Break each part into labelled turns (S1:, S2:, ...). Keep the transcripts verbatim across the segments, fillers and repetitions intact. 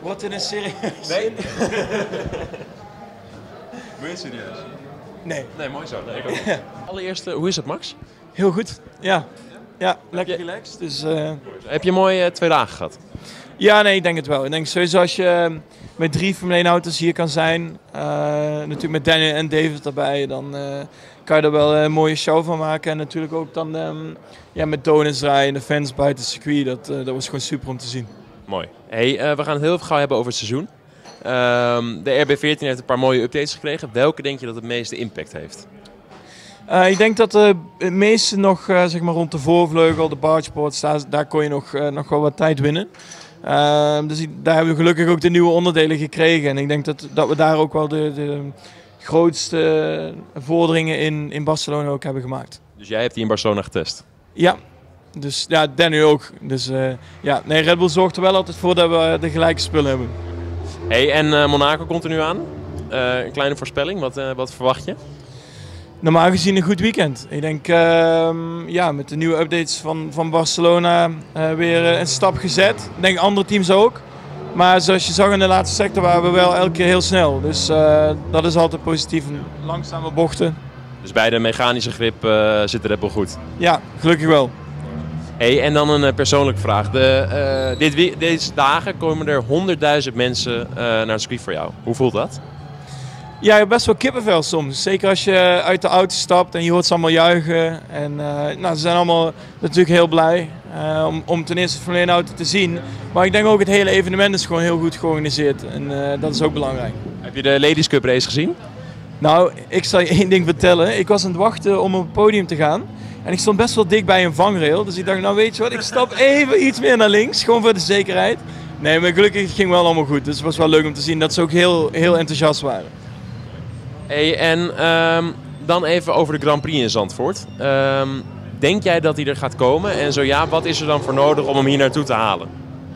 S1: Wordt dit een serieus?
S2: Nee? Ben je serieus?
S1: Nee.
S2: Nee, mooi zo. Nee, ik ook niet. Allereerst, uh, hoe is het, Max?
S1: Heel goed. Ja, ja lekker
S2: je...
S1: relaxed. Dus, uh...
S2: Heb je een mooie uh, twee dagen gehad?
S1: Ja, nee, ik denk het wel. Ik denk sowieso als je met drie Formule één auto's hier kan zijn, uh, natuurlijk met Daniel en David erbij, dan uh, kan je er wel een mooie show van maken. En natuurlijk ook dan um, ja, met donuts draaien en de fans buiten het circuit. Dat, uh, dat was gewoon super om te zien.
S2: Mooi. Hey, uh, we gaan het heel gauw hebben over het seizoen. Um, de R B veertien heeft een paar mooie updates gekregen. Welke denk je dat het meeste impact heeft?
S1: Uh, ik denk dat uh, het meeste nog uh, zeg maar rond de voorvleugel, de bargeboards, daar, daar kon je nog, uh, nog wel wat tijd winnen. Uh, dus ik, daar hebben we gelukkig ook de nieuwe onderdelen gekregen. En ik denk dat, dat we daar ook wel de, de grootste vorderingen in, in Barcelona ook hebben gemaakt.
S2: Dus jij hebt die in Barcelona getest?
S1: Ja, dus ja, Danny ook. Dus uh, ja, nee, Red Bull zorgt er wel altijd voor dat we de gelijke spullen hebben.
S2: Hey, en uh, Monaco komt er nu aan. Uh, een kleine voorspelling, wat, uh, wat verwacht je?
S1: Normaal gezien een goed weekend. Ik denk uh, ja, met de nieuwe updates van, van Barcelona uh, weer uh, een stap gezet. Ik denk andere teams ook. Maar zoals je zag in de laatste sector waren we wel elke keer heel snel. Dus uh, dat is altijd positief. Langzame bochten.
S2: Dus bij de mechanische grip uh, zit de Red Bull goed?
S1: Ja, gelukkig wel.
S2: Hey, en dan een uh, persoonlijke vraag. De, uh, dit, deze dagen komen er honderdduizend mensen uh, naar het circuit voor jou. Hoe voelt dat?
S1: Ja, je hebt best wel kippenvel soms. Zeker als je uit de auto stapt en je hoort ze allemaal juichen. En uh, nou, ze zijn allemaal natuurlijk heel blij uh, om, om ten eerste de Formule één auto te zien. Maar ik denk ook het hele evenement is gewoon heel goed georganiseerd. En uh, dat is ook belangrijk.
S2: Heb je de Ladies Cup race gezien?
S1: Nou, ik zal je één ding vertellen. Ik was aan het wachten om op het podium te gaan. En ik stond best wel dik bij een vangrail. Dus ik dacht, nou weet je wat, ik stap even iets meer naar links. Gewoon voor de zekerheid. Nee, maar gelukkig het ging wel allemaal goed. Dus het was wel leuk om te zien dat ze ook heel, heel enthousiast waren.
S2: Hey, en um, dan even over de Grand Prix in Zandvoort. Um, denk jij dat hij er gaat komen? En zo ja, wat is er dan voor nodig om hem hier naartoe te halen?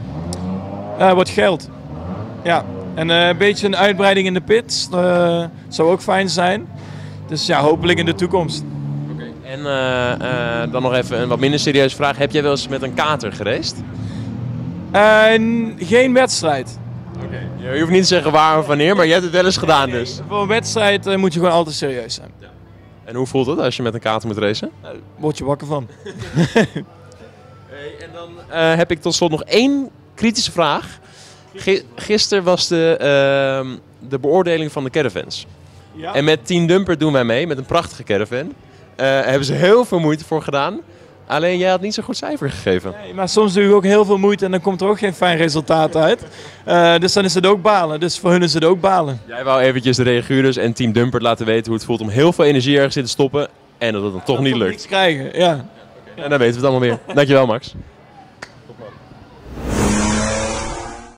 S1: Uh, wat geld. Ja, en uh, een beetje een uitbreiding in de pits. Uh, zou ook fijn zijn. Dus ja, hopelijk in de toekomst.
S2: Okay. En uh, uh, dan nog even een wat minder serieuze vraag. Heb jij wel eens met een kater geraced?
S1: Uh, geen wedstrijd.
S2: Okay. Je hoeft niet te zeggen waar of wanneer, maar je hebt het wel eens gedaan dus.
S1: Nee, voor een wedstrijd uh, moet je gewoon altijd serieus zijn.
S2: Ja. En hoe voelt het als je met een kater moet racen?
S1: Daar uh, word je wakker van.
S2: Hey, en dan uh, heb ik tot slot nog één kritische vraag. G gisteren was de, uh, de beoordeling van de caravans. Ja. En met Team Dumper doen wij mee, met een prachtige caravan. Uh, hebben ze heel veel moeite voor gedaan. Alleen jij had niet zo'n goed cijfer gegeven.
S1: Nee, maar soms doe je ook heel veel moeite en dan komt er ook geen fijn resultaat uit. Uh, dus dan is het ook balen. Dus voor hun is het ook balen.
S2: Jij wou eventjes de reaguurders en Team Dumper laten weten hoe het voelt om heel veel energie ergens in te stoppen. En dat het dan toch
S1: ja,
S2: niet
S1: toch
S2: lukt.
S1: Niks krijgen, ja.
S2: En dan weten we het allemaal weer. Dankjewel, Max.